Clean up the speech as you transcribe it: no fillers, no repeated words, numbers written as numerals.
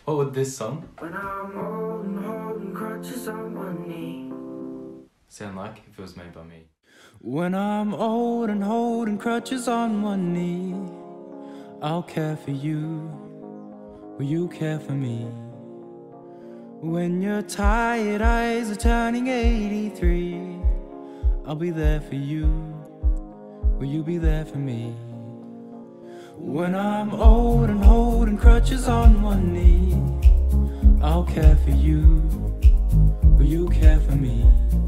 What would this song When I'm old and holding crutches on one knee sound like if it was made by me? When I'm old and holding crutches on one knee, I'll care for you. Will you care for me? When your tired eyes are turning 83, I'll be there for you. Will you be there for me? When I'm old and holding crutches on one knee, I'll care for you. Will you care for me?